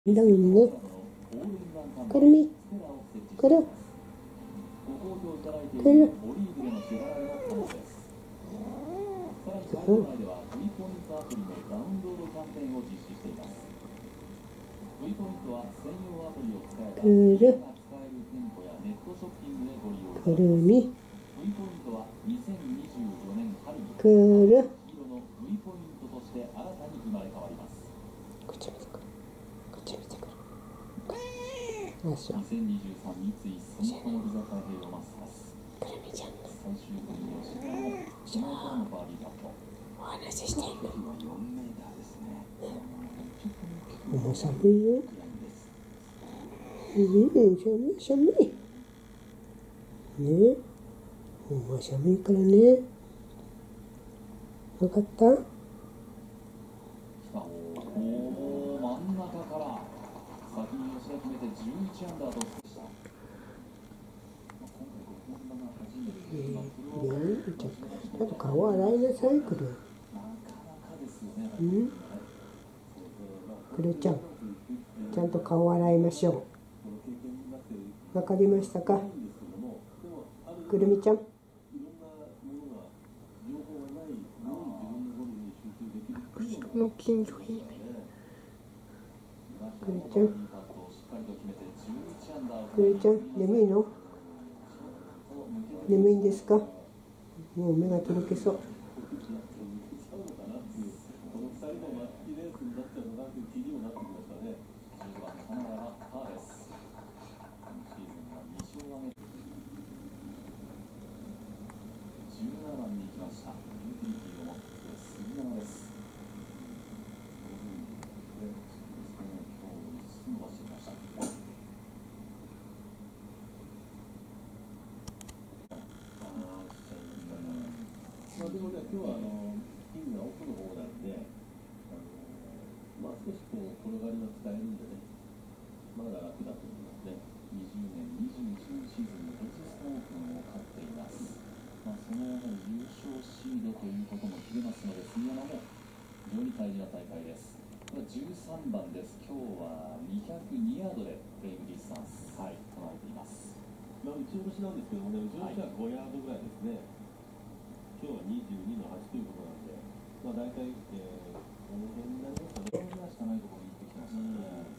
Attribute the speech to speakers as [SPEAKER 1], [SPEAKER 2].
[SPEAKER 1] だもんね。くるみ、くる、くる。くる。くるみ。くる。こっち見てくる。こっち見てくる。よいしょ。くるみちゃんの。お話ししてんの。もう寒いよ。寒い。ね。もう寒いからね。わかった？
[SPEAKER 2] 真ん中から先に吉田決めて11アンダーとした。
[SPEAKER 1] ちょっと顔洗いなさい、くる。うん？くるちゃん、ちゃんと顔洗いましょう。わかりましたか？くるみちゃん。
[SPEAKER 3] 人の近所いいね。
[SPEAKER 1] くるちゃん。くるちゃん、眠いの？眠いんですか？もう目がとろけそう。
[SPEAKER 2] 17番に行きました。ユーティリティを持って杉山です。今日5つ伸ばしてきました。でもね、今日はピンが奥の方なんで、少しこう転がりは使えるんでね、まだ楽だと思いますね。20年、21シーズンのベジスターオープンを勝っています。その優勝シードということも切れますので、杉山も非常に大事な大会です。13番です。今日は202ヤードでプレイングディスタンス、捉えています。打ち下ろしなんですけどもね、打ち下ろしは5ヤードぐらいですね。今日は22の8ということなんで、大体、この辺になりますかね。4ぐらいしかないところに行ってきましたね。